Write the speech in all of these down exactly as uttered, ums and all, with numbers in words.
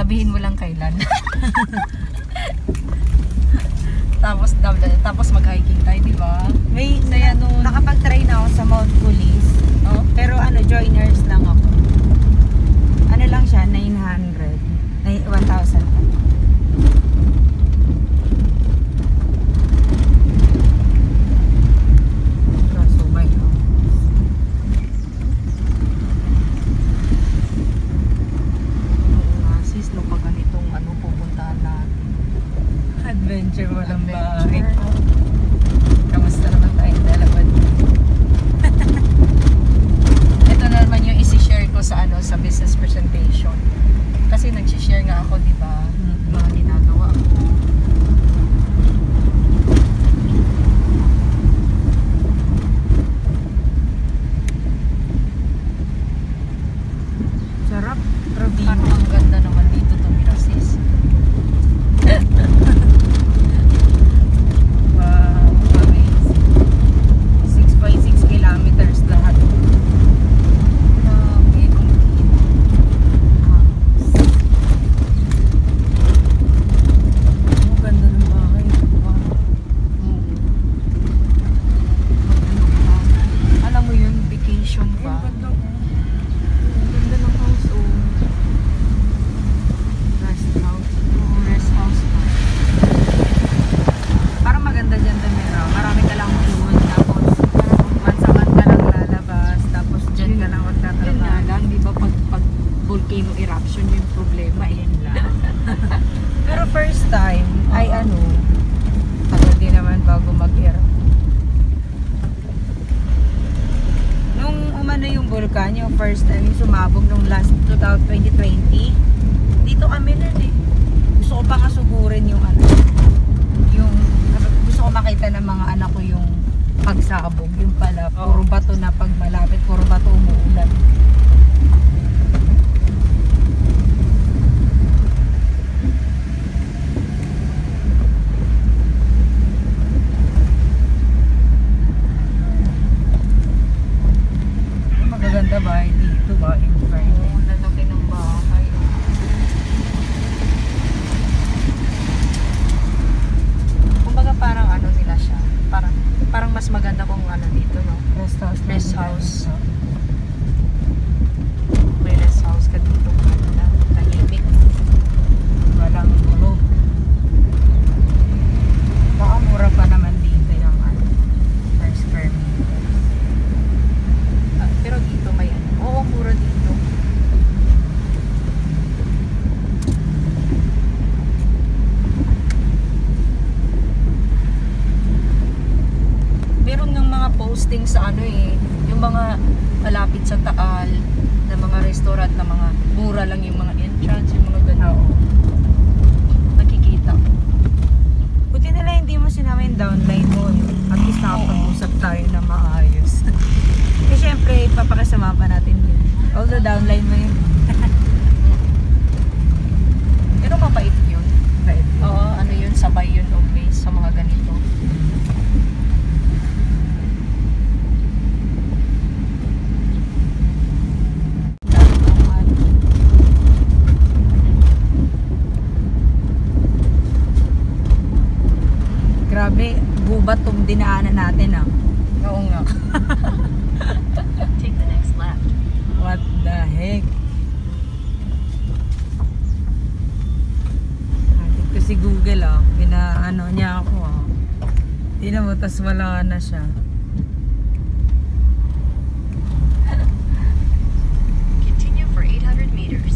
Sabihin mo lang kailan. Tapos tapos mag-hiking tayo, di ba? May saya noon. Nakapag-try na ako sa Mount Pulis. Oh? Pero ano, joiners lang ako. Ano lang siya, nine hundred. one thousand. Adventure mo lang ba? Kamusta naman tayong dalawa? Ito na naman yung isi-share ko sa ano sa business presentation. Kasi nag-share nga ako, di ba? Mm-hmm. Mga ginagawa ko. Sarap. Province. Parang ang ganda naman dito tumira, sis. Volcano eruption yung problema, yun lang. Pero first time, uh-huh. ay ano, tagal din naman bago mag-erupt. Nung umano yung vulkan, yung first time yung sumabog nung last twenty twenty, dito kami nun eh. Gusto ko pa nga sugurin yung ano, yung, gusto ko makita ng mga anak ko yung pagsabog, yung pala, puro bato na pag malapit, puro bato umuulan. Magaganda bahay dito ba? In Friday. Oo, lalaki ng bahay. Kumbaga parang ano nila siya. Parang parang mas maganda kung ano dito, no? Rest house. Rest house. May rest house ka dito. Tahimik. Walang gulo. Baka mura pa naman dito yung ano, per square meter. Uh, pero dito may ano. Oo, mura dito. Meron ng mga posting sa ano eh, yung mga malapit sa Taal na mga restaurant na mga mura lang yung mga entrance, yung mga gano'n. Nakikita. Buti nila hindi mo sinama yung downline mo. At least nakapag-usap tayo na maayos. Eh syempre, papakasama pa natin yun. Although downline mo yun. Pero mabait yun. Mabait. Oo, ano yun, sabay yun always sa mga ganito. Grabe, gubat tong dinaanan natin ah. Oo nga. Take the next left. What the heck? Hatid ko si Google ah. Pinaano niya ako ah. Tingnan mo, tas wala na siya. Continue for eight hundred meters.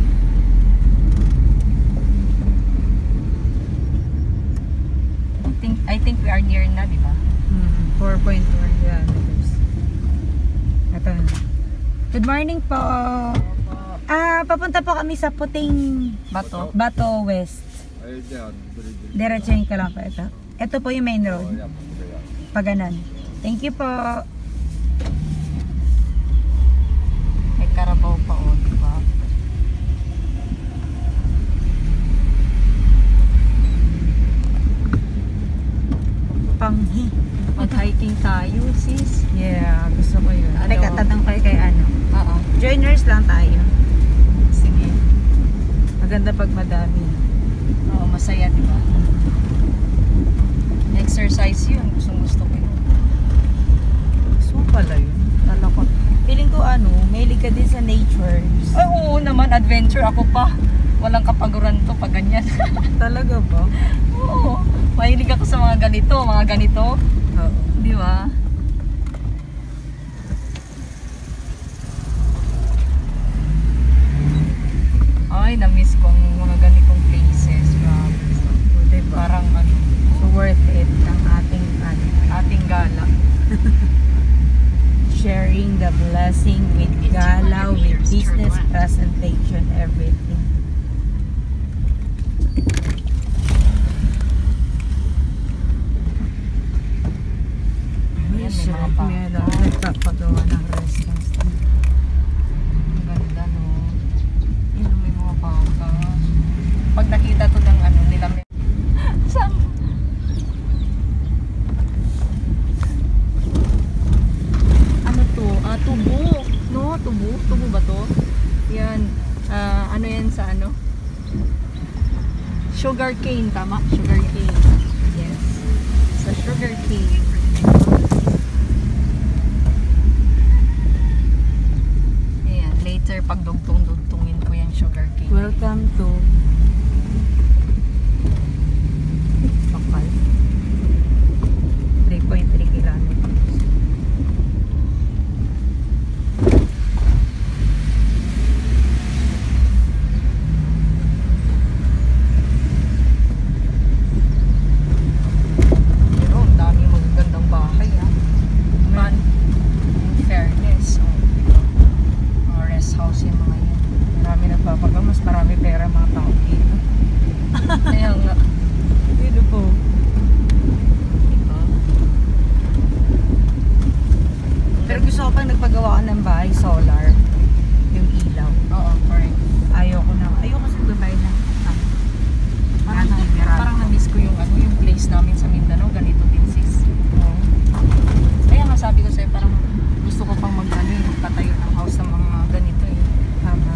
I think, I think we are near na, di ba? Hmm, four point one kilometers. Ito na. Good morning po. Ah, papunta po kami sa Puting Bato. Bato West. Diretsahin ka lang pa ito. Ito po yung main road. Paganan. Thank you po. May Carabao pa o, di ba? Panghi. Mag-hiking tayo, sis. Yeah, gusto ko yun. Ano? Teka, tatang kayo kay ano. Oo. Joiners lang tayo. Sige. Maganda pag madami. Oo, masaya, di ba? Exercise yun. Gustong gusto ko yun. So pala yun. Kala ko. Feeling ko ano, mahilig ka din sa nature. Ay, oo naman, adventure ako pa. Walang kapaguran to pag ganyan. Talaga ba? Oo. Mahilig ako sa mga ganito, mga ganito. Oo. Di ba? Ay, na-miss ko ang mga ganitong places. Grabe. So, diba? Parang ano, So worth it ang ating ano, ating gala. sharing the blessing with gala, with business presentation, everything. Ayan, may mga bata. Meron nagpapagawa ng restaurants. Ang ganda, no? Yun, may mga bangka. Pag nakita to ng ano nila, may... Saan? Ano to? Ah, tubo. No, tubo. Tubo ba to? Yan. Ah, ano yan sa ano? Sugar cane, tama? Sugar cane. Yes. Sa sugar cane. Ayan, later pag dugtong-dugtungin ko yung sugar cane. Welcome to Bakal. three point three kilometers. Pero ang dami magagandang bahay, ha? Man, in fairness, oh, mga rest house yung mga yun. Marami nagpapagawa, mas marami pera mga tao dito. Kaya nga, Dito po. diba? Pero gusto ko pang nagpagawa ka ng bahay, solar. Yung ilaw. Oo, correct. Ayoko na. Ayoko kasi babayad ng utang. Parang, Parang parang na-miss ko yung ano, yung place namin sa Mindanao, ganito din sis. Oo. Kaya nga sabi ko sa'yo, parang gusto ko pang mag ano, yung magtatayo ng house sa mga ganito eh. Tama.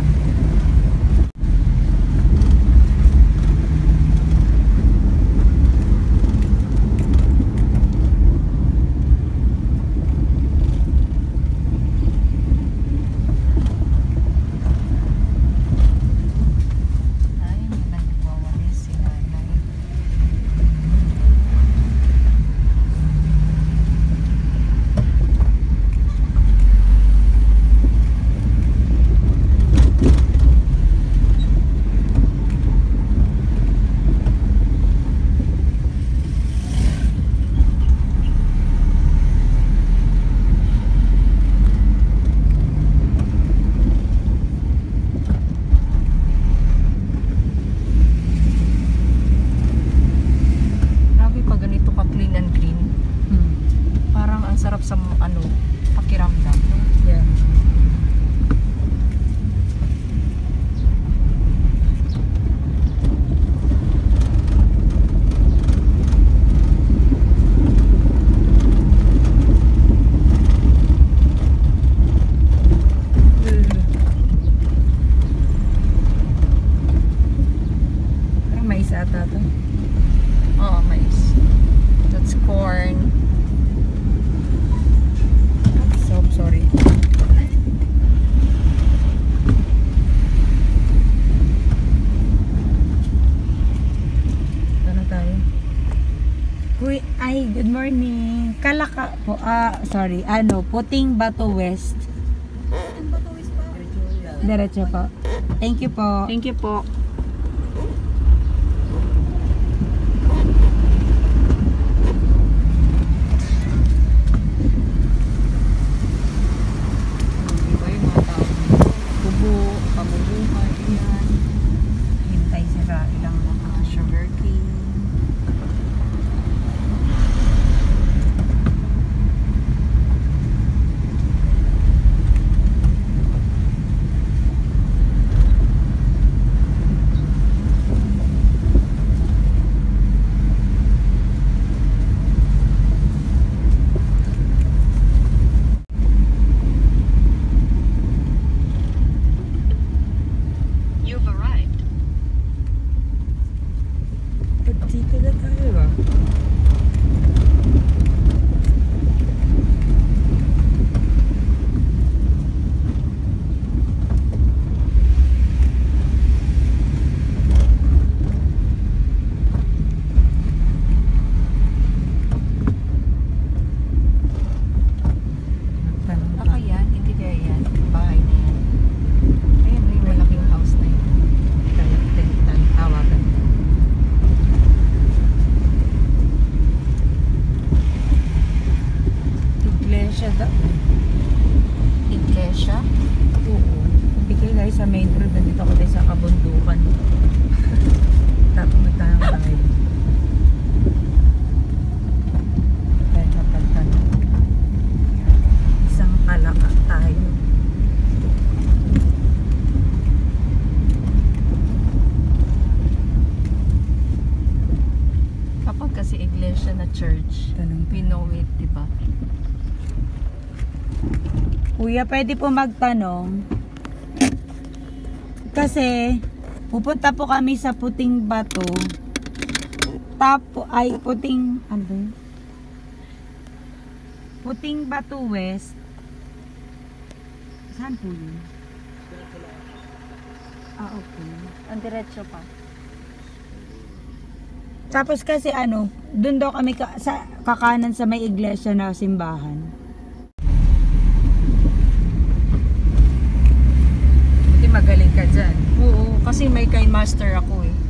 Ay, may nagwawalis si nanay. Grabe pag ganito ka clean and clean. Hmm. Parang ang sarap sa ano, pakiramdam. Yeah. Parang mais ata to. Oo, mais. That's corn. So, sorry. Ano tayo? Kuy, ay, good morning. Kalaka po, ah, sorry, ano, Puting Bato West. Diretso po. Thank you po. Thank you po. Diba yung mga tao? Kubo, pabubuhay, yan. Hintay sila ilang Mga sugar cane. Kuya, pwede po magtanong. Kasi, pupunta po kami sa Puting Bato. Tapo, ay, Puting, ano ba yun? Puting Bato West. Saan po yun? Ah, okay. Ang diretso pa. Tapos kasi ano, doon daw kami ka, sa kakanan sa may iglesia na simbahan. Buti magaling ka dyan. Oo, kasi may kind master ako eh.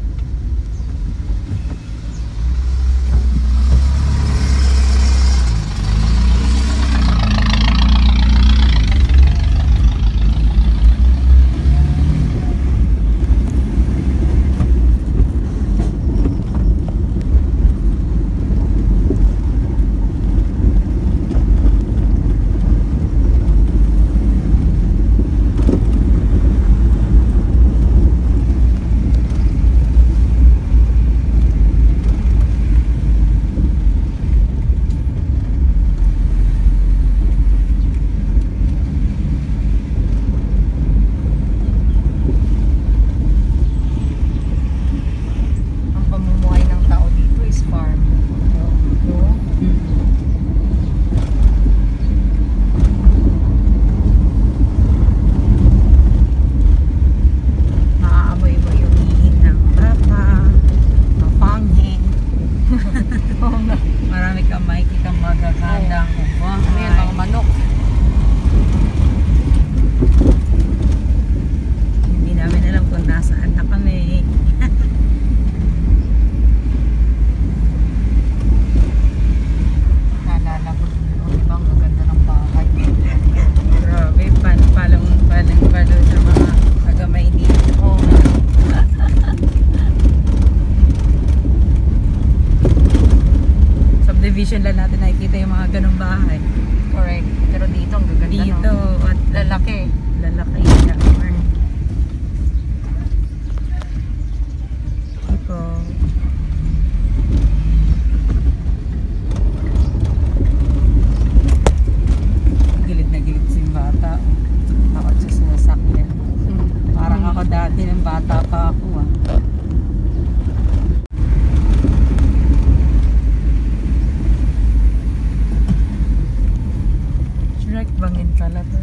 Ang pamumuhay ng tao dito is farm. No? Maaamoy mo yung ihin ng baka, mapanghin. Oo nga. Marami kang makikita magagandang Ano yan, mga manok. Hindi namin alam kung nasaan na kami. Naalala ko dun, oh, di ba ang gaganda ng bahay. Grabe, pan palang palang palo sa mga taga Maynila. Oo nga. Subdivision lang natin nakikita yung mga ganong bahay. Correct. Pero dito ang gaganda, Dito, no? at Lalaki. lalaki niya. Ito. Gilid na gilid si bata. Takot sa sinasakyan. Hmm. Parang ako dati ng bata pa ako ah. Shrek bangin pala to.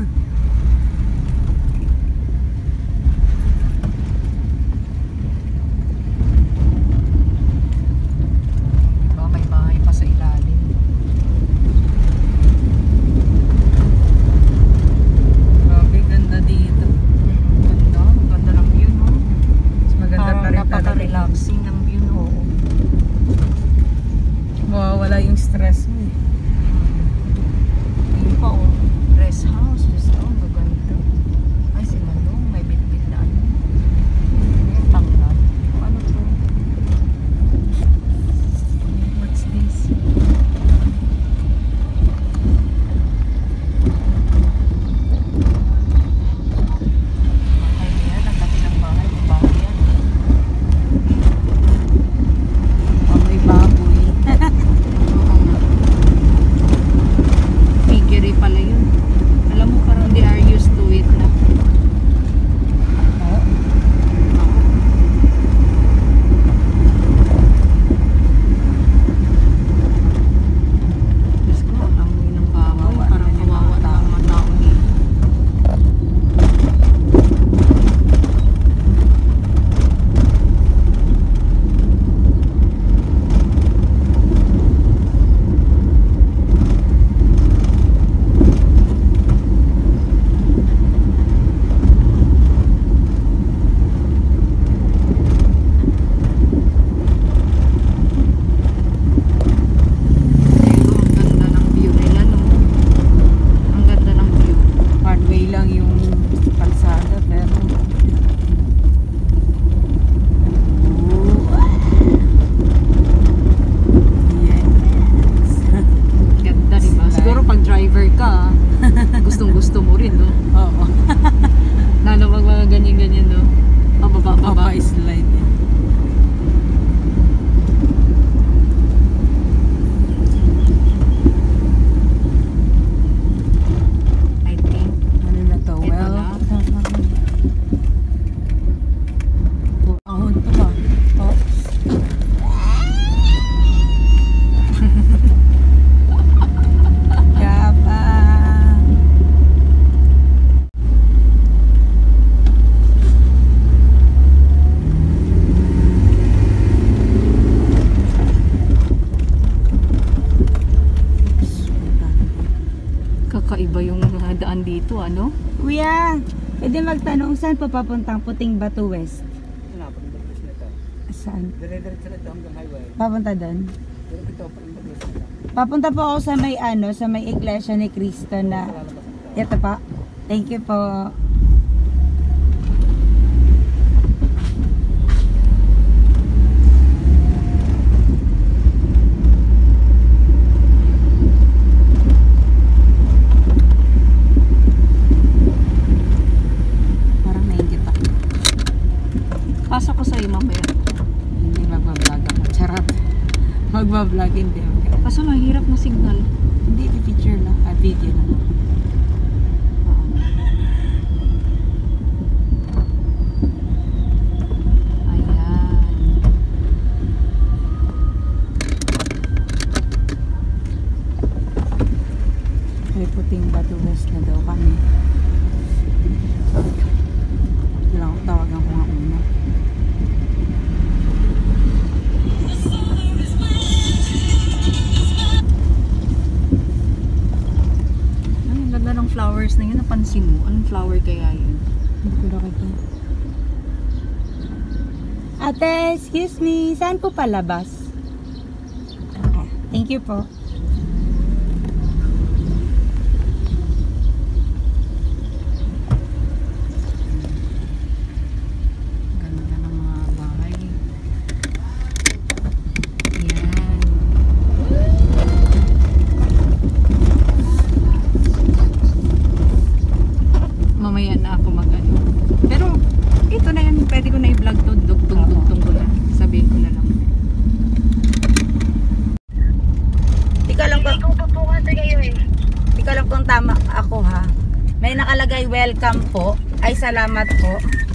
Diba, may bahay pa sa ilalim. Grabe, ganda dito. Hmm, ganda. Ganda ng view, no? Mas maganda Parang pa rin talaga. napaka-relaxing ng view, no? Mawawala yung stress mo eh. Yun pa, oh. Rest house. Just, oh, gaganda. Ay, si Manong, may bit-bit na ano. Yung tanglad. Oh, ano to? What's this? Bahay na yan. Ang laki ng bahay. Bahay yan. Oh, may baboy. Oo nga. Piggery pala yun. Alam mo, parang they are used to it na. Oh. Diyos ko, ang amoy ng baboy. Parang kawawa na ang mga tao dito. Ayun, oh, ang ganda ng view nila, no? Ang ganda ng view. One way lang yung kalsada pero yes. Ganda, di ba? Siguro pag driver ka, gustong gusto mo rin, no? Oo. Lalo pag mga ganyan-ganyan, no? Pababa, baba. Papa slide eh. daan dito, ano? Kuya, pwede magtanong saan po papuntang Puting Batu West? Napunta po sila ito. Saan? Dire-diretso na ito hanggang highway. Papunta doon? Pero ito, parang bagay sila. Papunta po ako sa may ano, sa may Iglesia ni Cristo na ito pa. Thank you po. Parang nainggit ako. Pasa ko sa'yo mamaya. Hindi magbablog ako. Charot. Magbablog hindi. Kaso lang, hirap ng signal. Hindi, picture lang. Ah, video lang. Ayan. May Puting Batu West na daw kami. Kailangan ko tawagan ko nga muna. Ay, ang ganda ng flowers na yun. Napansin mo? Anong flower kaya yun? Hindi ko nakita. Ate, excuse me. Saan po palabas? Oh, thank you po. Ganda ng mga bahay. Yan. Mamaya na ako mag-ano. Pero, ito na yan. Pwede ko na i-vlog to. Dugtong-dugtong ko na. Sabihin ko na lang. Tika lang kung, tika lang kung tama ako ha. May nakalagay welcome po. Ay salamat po.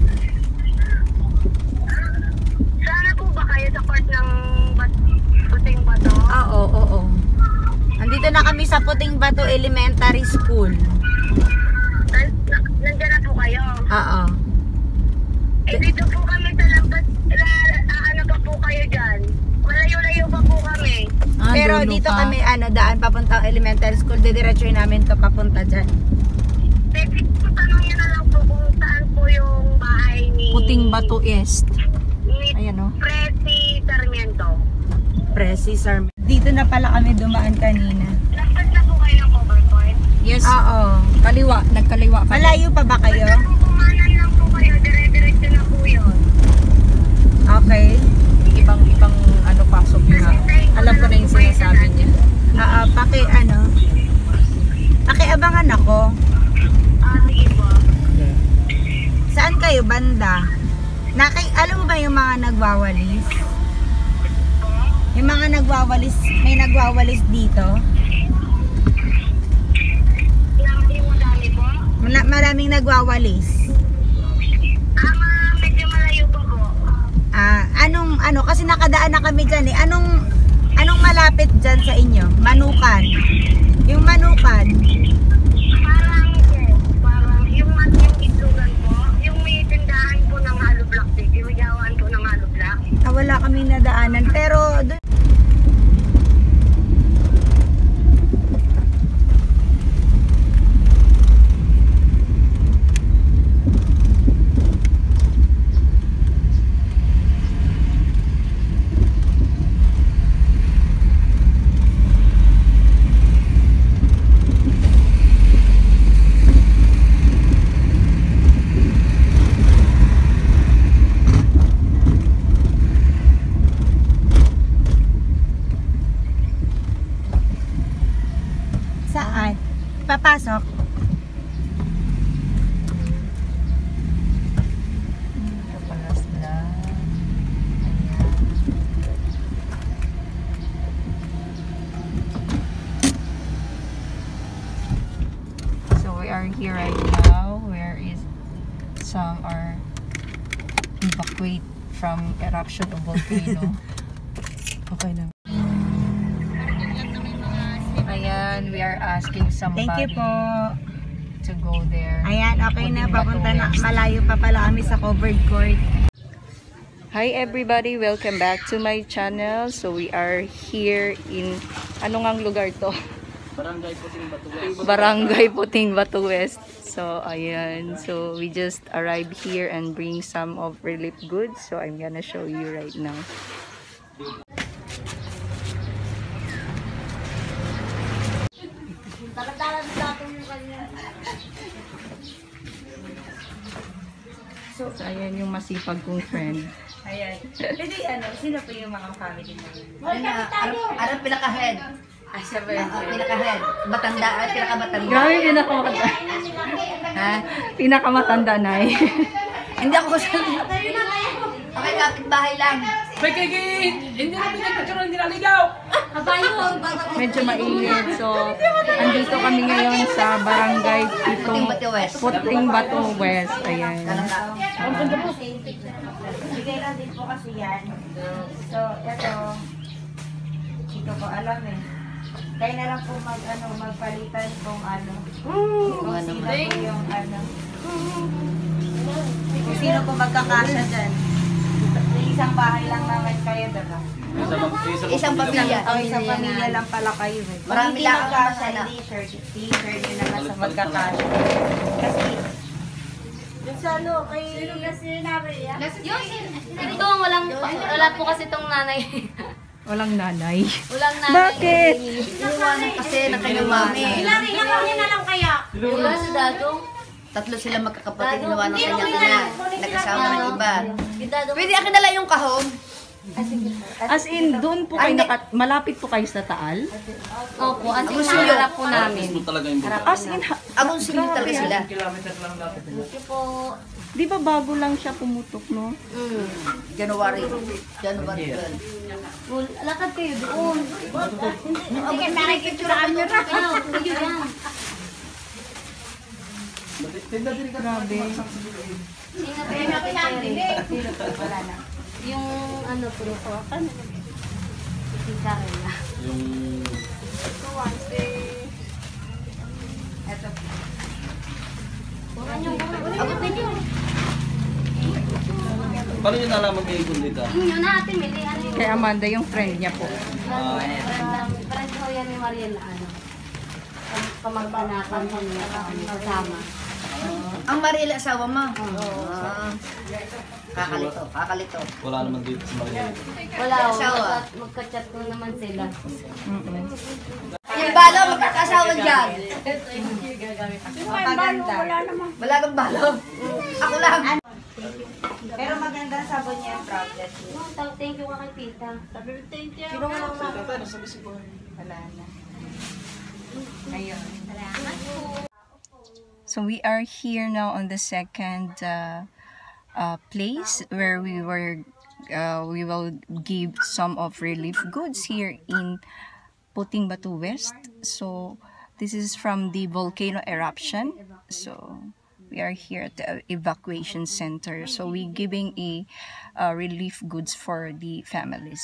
Sana po ba kayo sa part ng bat Puting Batu? Ah, oo, oo, oo. Andito na kami sa Puting Batu Elementary School. Nan na- Nandiyan na po kayo? Oo. Eh dito po kami sa lampas, ano pa po kayo dyan? Malayo-layo pa po kami. Ah, Pero dulo dito pa. kami ano daan papuntang elementary school. Didiretso namin to papunta dyan. Pwede po tanong nyo na lang po kung saan po yung bahay ni... Puting Batu East. Ni Ayan o. Presi Sarmiento. Presi, sir. Dito na pala kami dumaan kanina. Lampas na po kayo ng cover point. Yes. Oo. Kaliwa. Nagkaliwa ka. Malayo pa ba kayo? Basta po kumanan lang po kayo, dire-diretso na po yun. Okay. Ibang ibang ano pasok niya. Alam ko na yung sinasabi niya. Oo, paki ano. Pakiabangan ako. Ah, sige po. Saan kayo banda? Naki, alam mo ba yung mga nagwawalis? Yung mga nagwawalis, may nagwawalis dito. Yung yung madami po. Mala- maraming nagwawalis. Ah, ma- medyo malayo pa po. Ah, anong ano kasi nakadaan na kami diyan eh. Anong anong malapit diyan sa inyo? Manukan. Yung Manukan. Parang po, parang yung mat yung itlogan po, yung may tindahan po ng Halo Block City, may gawaan po ng Halo Block. Ah, wala kaming nadaanan pero dun, saan? Papasok. Kapalas lang. So we are here right now. Where is some are evacuate from eruption of volcano. Okay na. Ayan, we are asking somebody Thank you po. to go there. Ayan, okay na. Puting Batu Papunta na. West. Malayo pa pala kami sa covered court. Hi everybody, welcome back to my channel. So we are here in ano ngang lugar to? Barangay Puting Batu West. Barangay Puting Batu West. So, ayan. So, we just arrived here and bring some of relief goods. So, I'm gonna show you right now. So, ayan yung masipag kong friend. Ayan. Pwede ano, sino po yung mga family mo? Ano, ano, ano pinaka-head? Ah, siya ba Ah, yun? ah, pinaka-head. Matanda, ah, pinaka-matanda. Grabe, pinakamatanda. Ha? Pinakamatanda na eh. Hindi ako kasi... Okay, kapitbahay lang. Hindi na pinagkakaroon, hindi naligaw! Medyo mainit. So, andito kami ngayon sa barangay Puting Batu West. Puting Batu West. Ayan. Bigay lang din po kasi yan. So, ito. Chika po alam eh. Kaya na lang po mag, ano, magpalitan kung ano. Kung sino po yung ano. Kung sino po magkakasya dyan. Isang bahay lang naman kayo, diba? Isang pamilya. O isang pamilya lang pala kayo. Eh. Kung Marami hindi lang ang magkasya, anak. hindi sure. T-shirt nyo naman sa magkakasya. Kasi, yung sa ano, kay... Ito ang walang, wala po kasi itong nanay. Walang nanay. Walang nanay. Bakit? Inuwanan kasi na kanyang mami. Wala si Dado. Tatlo sila magkakapatid, inuwanan kanyang ina. Nagkasama ng iba. Si Dado. Pwede akin na lang yung kahon. As in, doon po kayo, naka, malapit po kayo sa Taal? Opo, as in, Gusto naharap po namin. Talaga yung buka. As in, ha- Abong sino talaga sila. Ito po. di ba bago lang siya pumutok, no? Mm. January. January twelve. Well, lakad kayo doon. Abong nakikitsura ka nyo na. Ayaw, kayo yan. Grabe. Sino po yung nakikita? Wala na. Yung ano po, ano? Si Karen na. Yung... Ito. Abot na yun. Paano nyo nalaman kayo kung dito? Inyo na ate, Mili. Ano yung... Kay Amanda, yung friend niya po. Parang parang ko yan ni Mariel na ano. Pamagpanakan ko niya kasama. Ang Mariel asawa mo. Ah. Kakalito, kakalito. Wala naman dito sa Maria. Wala, Asawa. magka- magka-chat ko naman sila. Mm-mm. Yung balo, magkakasawa dyan. Maganda. Wala kang balo. Ako lang. Pero maganda ang sabon niya yung Proudlet. No, taw- thank you ka kay tita. Sino nga lang wala na. Ayun. So we are here now on the second uh, uh, place where we were uh, we will give some of relief goods here in Puting Batu West. So this is from the volcano eruption. So we are here at the evacuation center. So we giving a uh, relief goods for the families.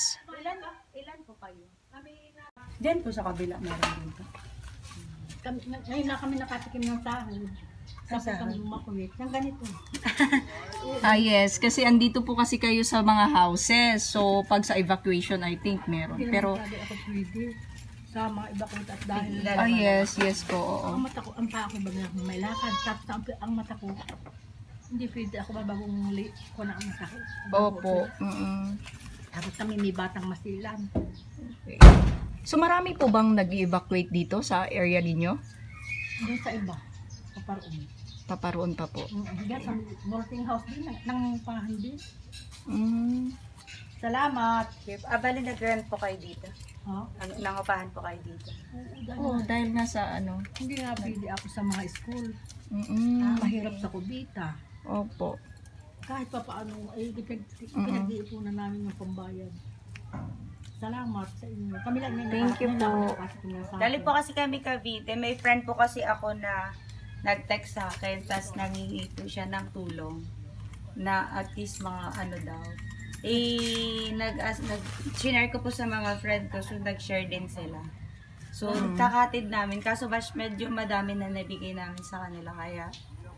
Diyan po sa kabila meron din to. Kami, ngayon na kami nakatikim ng sahod. Sa kami makuwit. Ng ganito. Ah yes, kasi andito po kasi kayo sa mga houses. So pag sa evacuation I think meron. Pero Sabi ako pwede. Sa mga iba kong at dahil. ah yes, yes po. Oo. Ang mata ko, ang paa ko baga may lakad. Tapos ang, ang mata ko, hindi pwede ako babagong li ko na ang mata ko. Opo. Mm-mm. Tapos kami may batang masilan. So marami po bang nag-evacuate dito sa area ninyo? Doon sa iba. Paparoon. Paparoon pa po. Diyan sa boarding house din, ng, ng pahan din. Mm. Salamat. Ah, bali nag-rent po kayo dito. Ha? Ang- Nangupahan po kayo dito. Oh, dahil nga sa ano. Hindi nga pwede ako sa mga school. Mm-mm. Mahirap sa kubita. Opo. Kahit pa paano, ay pinag- pinag-iipunan namin yung pambayad. Salamat sa inyo. Kami lang yung Thank you po. Dali po kasi kami Cavite. May friend po kasi ako na nag-text sa akin, tapos nangingi po siya ng tulong na at least mga ano daw. Eh, nag, as, nag, share ko po sa mga friend ko, so nag-share din sila. So, kakatid namin. Kaso mas medyo madami na nabigay namin sa kanila, kaya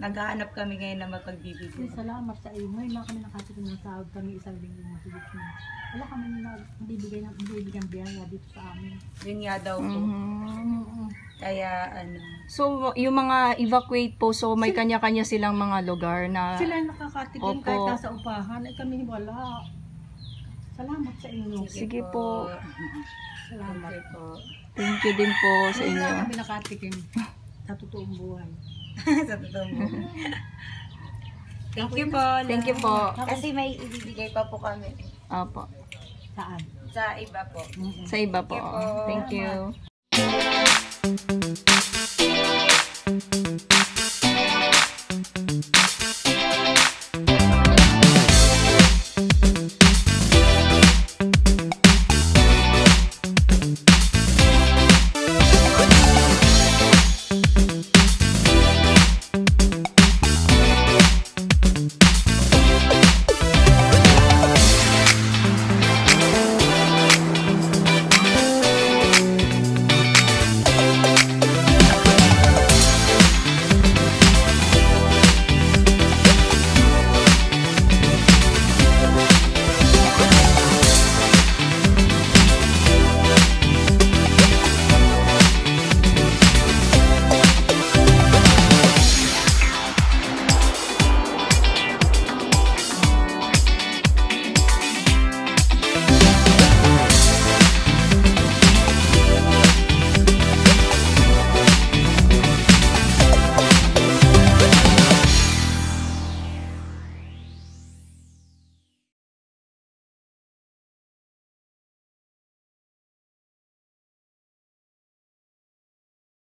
naghahanap kami ngayon na mapagbibigay. Ay, salamat sa iyo. Ngayon lang kami nakatikim ng sahod kami isang linggo mahigit na. Wala kami na bibigay ng bibigyan biyaya dito sa amin. Yun nga daw po. Mhm. Kaya ano, So, yung mga evacuate po, so may kanya-kanya silang mga lugar na... Sila nakakatikim Opo. kahit nasa upahan. Ay kami wala. Salamat sa inyo. Sige po. Salamat. Okay po. Thank you din po sa Ngayon inyo. lang kami nakatikim sa totoong buhay. Sa totoo mo. Thank you po. Thank you po. Kasi may ibibigay pa po kami Opo. Saan? sa iba po. Sa iba po. Thank you po. Thank you.